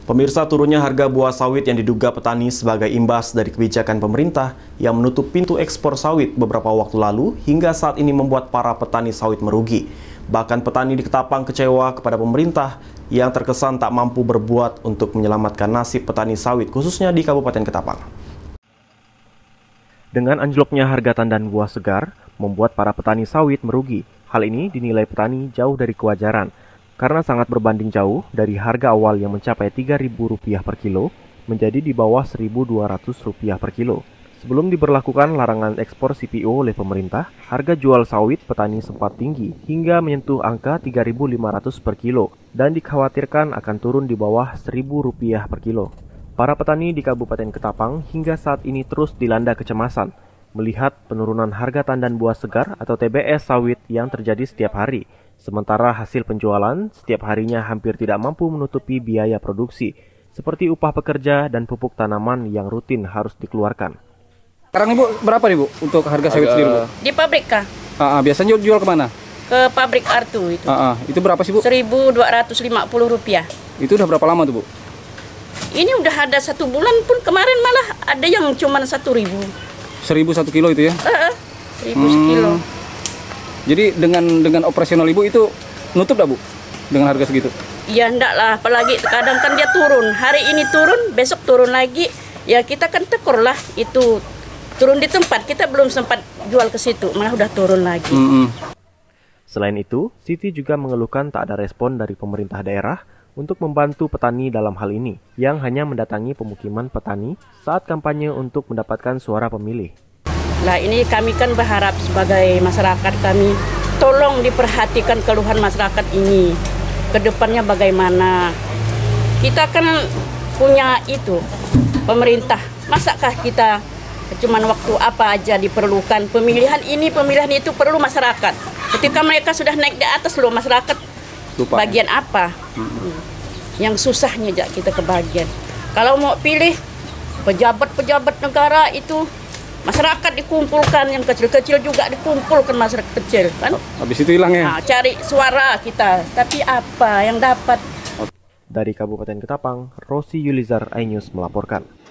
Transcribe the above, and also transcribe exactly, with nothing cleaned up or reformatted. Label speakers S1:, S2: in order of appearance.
S1: Pemirsa, turunnya harga buah sawit yang diduga petani sebagai imbas dari kebijakan pemerintah yang menutup pintu ekspor sawit beberapa waktu lalu hingga saat ini membuat para petani sawit merugi. Bahkan petani di Ketapang kecewa kepada pemerintah yang terkesan tak mampu berbuat untuk menyelamatkan nasib petani sawit khususnya di Kabupaten Ketapang. Dengan anjloknya harga tandan buah segar membuat para petani sawit merugi. Hal ini dinilai petani jauh dari kewajaran, karena sangat berbanding jauh dari harga awal yang mencapai tiga ribu rupiah per kilo menjadi di bawah seribu dua ratus rupiah per kilo. Sebelum diberlakukan larangan ekspor C P O oleh pemerintah, harga jual sawit petani sempat tinggi hingga menyentuh angka tiga ribu lima ratus per kilo dan dikhawatirkan akan turun di bawah seribu rupiah per kilo. Para petani di Kabupaten Ketapang hingga saat ini terus dilanda kecemasan melihat penurunan harga tandan buah segar atau T B S sawit yang terjadi setiap hari. Sementara hasil penjualan setiap harinya hampir tidak mampu menutupi biaya produksi, seperti upah pekerja dan pupuk tanaman yang rutin harus dikeluarkan.
S2: Sekarang Ibu berapa nih Bu untuk harga sawit sendiri Bu?
S3: Di pabrik kah?
S2: Uh, uh, biasanya jual kemana?
S3: Ke pabrik Artu itu.
S2: Uh, uh, itu berapa sih Bu?
S3: seribu dua ratus lima puluh rupiah.
S2: Itu udah berapa lama tuh Bu?
S3: Ini udah ada satu bulan pun, kemarin malah ada yang cuma satu ribu.
S2: Seribu satu kilo itu ya?
S3: Uh, seribu hmm. sekilo.
S2: Jadi dengan dengan operasional Ibu itu nutup dah Bu dengan harga segitu?
S3: Ya enggak lah, apalagi kadang kan dia turun. Hari ini turun, besok turun lagi. Ya kita kan tekur lah itu turun di tempat, kita belum sempat jual ke situ, malah udah turun lagi.
S2: Mm-hmm.
S1: Selain itu, Siti juga mengeluhkan tak ada respon dari pemerintah daerah untuk membantu petani dalam hal ini, yang hanya mendatangi pemukiman petani saat kampanye untuk mendapatkan suara pemilih.
S3: Lah ini kami kan berharap sebagai masyarakat kami, tolong diperhatikan keluhan masyarakat ini. Kedepannya bagaimana? Kita kan punya itu, pemerintah. Masakah kita cuman waktu apa aja diperlukan? Pemilihan ini, pemilihan itu perlu masyarakat. Ketika mereka sudah naik di atas loh, masyarakat lupa. Bagian apa? Hmm. Yang susahnya aja kita kebagian. Kalau mau pilih pejabat-pejabat negara itu, masyarakat dikumpulkan, yang kecil-kecil juga dikumpulkan masyarakat kecil kan.
S2: Habis itu hilang ya?
S3: Nah, cari suara kita, tapi apa yang dapat?
S1: Dari Kabupaten Ketapang, Rosi Yulizar, iNews melaporkan.